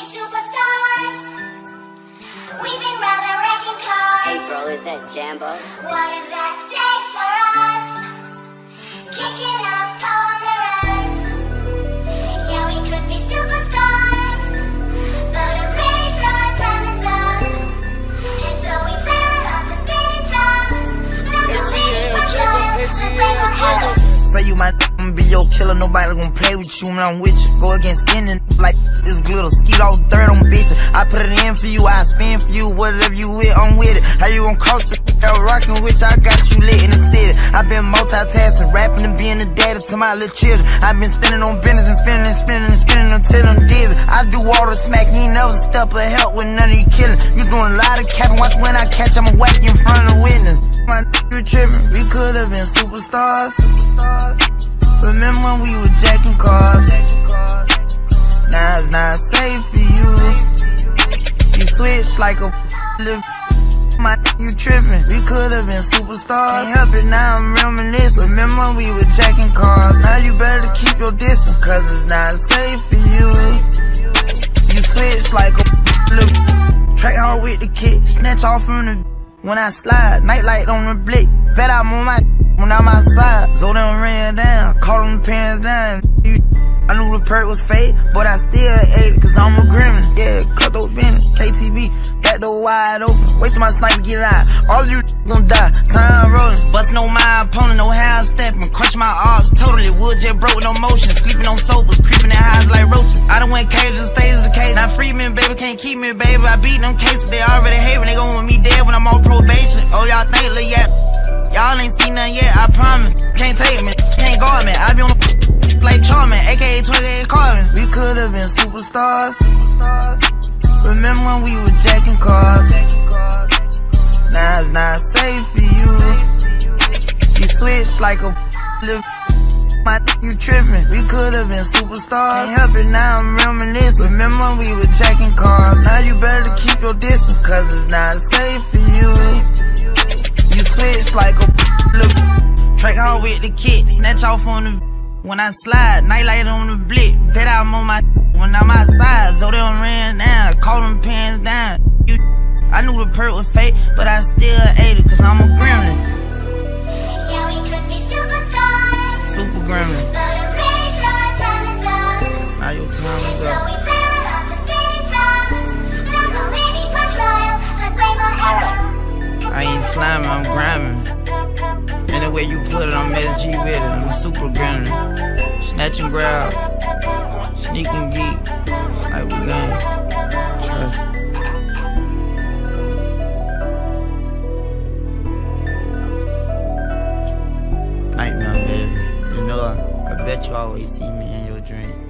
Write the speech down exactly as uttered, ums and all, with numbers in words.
superstars. We've been rather wrecking cars. Hey bro, is that Jambo? What is that stage for us? Kicking up corners. Yeah, we could be superstars, but I'm pretty sure our time is up. And so we fell off the spinning tops. A T L Juggle, A T L Juggle. Say you my I'ma be your killer, nobody gon' play with you when I'm with you. Go against any like this glitter, skeet all third on bitches. I put it in for you, I spin for you, whatever you with, I'm with it. How you gon' cross the out rockin' with you, I got you lit in the city. I been multitasking, rapping and being the daddy to my little children. I been spinning on business and spinning and spinning and spinning until I'm dizzy. I do all the smack, you ain't never step of help with none of you killing. You doing a lot of capping, watch when I catch, I'ma whack you in front of witness. My you trippin', we could've been superstars. Remember when we were jacking cars? Now it's not safe for you. You switch like a little. My you trippin', we could've been superstars. Can't help it, now I'm reminiscing. Remember when we were jacking cars? Now you better keep your distance, cause it's not safe for you. You switch like a little. Track hard with the kick, snatch off from the. When I slide, nightlight on the blick. Bet I'm on my when I'm outside. So them ran down, caught them pants down. You, I knew the perk was fake, but I still ate it, cause I'm a gremlin. Yeah, cut those business, K T V, back door wide open. Wasting my sniper, get out. All you gon' die, time rolling. Bustin' on my opponent, no half stepping. Crush my arms, totally wood jet broke, no motion. Sleeping on sofas, creeping in highs like roaches. I done went cage to stages to cage. Now free me, baby, can't keep me, baby. I beat them cases, they already hate me. They gon' want me dead when I'm on probation. Oh, y'all think, look, yeah. Y'all ain't seen nothing yet, I promise. Can't take me, can't guard me. I be on the like Charmin, aka twenty-eight Carvin. We could've been superstars. Remember when we were jacking cars? Now it's not safe for you. You switch like a little. My you trippin', we could've been superstars. Can't help it, now I'm reminiscing. Remember when we were jacking cars? Now you better keep your distance, cause it's not safe for you. You switch like a little. Track hard with the kick, snatch off on the. When I slide, nightlight on the blick. Bet I'm on my when I'm outside. So them ran down, caught them pants down. You, I knew the perk was fake, but I still ate it, cause I'm a gremlin. Yeah, we could be superstars, Super gremlin. but I'm pretty sure our time is up. Now your time And is so up. we fell off the spinning tops. Don't know, maybe for trial, but way more error. I ain't sliming, I'm grinding. Anyway you put it, I'm S G with it. I'm a super gremlin. Snatch and grab, sneak and geek, like we gang. Trust. Nightmare, baby. You know, I, I bet you always see me in your dream.